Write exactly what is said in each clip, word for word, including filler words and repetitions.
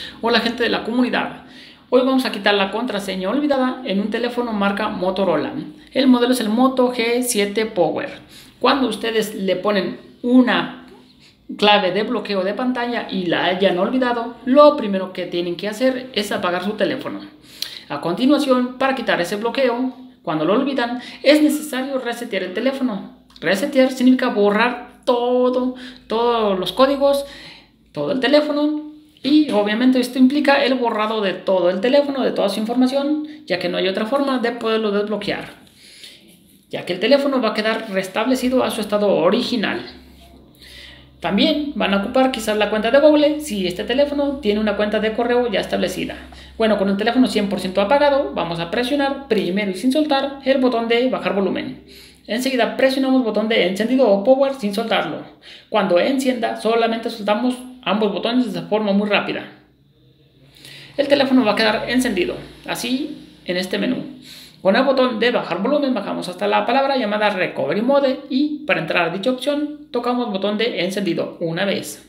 Hola gente de la comunidad. Hoy vamos a quitar la contraseña olvidada en un teléfono marca Motorola. El modelo es el Moto G siete Power. Cuando ustedes le ponen una clave de bloqueo de pantalla y la hayan olvidado, lo primero que tienen que hacer es apagar su teléfono. A continuación, para quitar ese bloqueo, cuando lo olvidan, es necesario resetear el teléfono. Resetear significa borrar todo, todos los códigos, todo el teléfono. Y obviamente esto implica el borrado de todo el teléfono, de toda su información, ya que no hay otra forma de poderlo desbloquear, ya que el teléfono va a quedar restablecido a su estado original. También van a ocupar quizás la cuenta de Google si este teléfono tiene una cuenta de correo ya establecida. Bueno, con el teléfono cien por ciento apagado, vamos a presionar primero y sin soltar el botón de bajar volumen. Enseguida presionamos el botón de encendido o power sin soltarlo. Cuando encienda, solamente soltamos ambos botones de forma muy rápida. El teléfono va a quedar encendido, así en este menú. Con el botón de bajar volumen bajamos hasta la palabra llamada Recovery Mode y para entrar a dicha opción tocamos el botón de encendido una vez.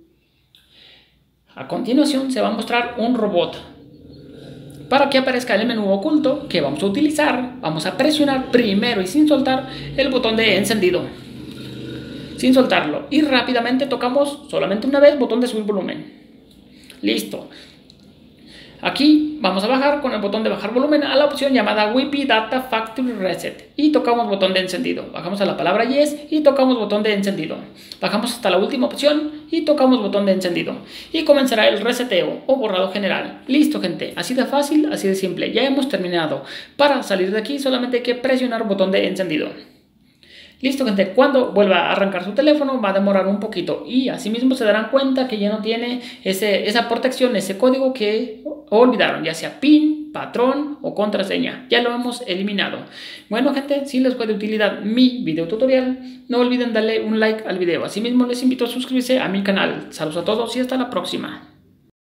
A continuación se va a mostrar un robot. Para que aparezca el menú oculto que vamos a utilizar, vamos a presionar primero y sin soltar el botón de encendido. Sin soltarlo y rápidamente tocamos solamente una vez botón de subir volumen. Listo. Aquí vamos a bajar con el botón de bajar volumen a la opción llamada Wi-Fi Data Factory Reset y tocamos botón de encendido. Bajamos a la palabra Yes y tocamos botón de encendido. Bajamos hasta la última opción y tocamos botón de encendido. Y comenzará el reseteo o borrado general. Listo, gente. Así de fácil, así de simple. Ya hemos terminado. Para salir de aquí solamente hay que presionar botón de encendido. Listo, gente, cuando vuelva a arrancar su teléfono va a demorar un poquito y asimismo se darán cuenta que ya no tiene ese, esa protección, ese código que olvidaron, ya sea PIN, patrón o contraseña. Ya lo hemos eliminado. Bueno, gente, si les fue de utilidad mi video tutorial, no olviden darle un like al video. Asimismo les invito a suscribirse a mi canal. Saludos a todos y hasta la próxima.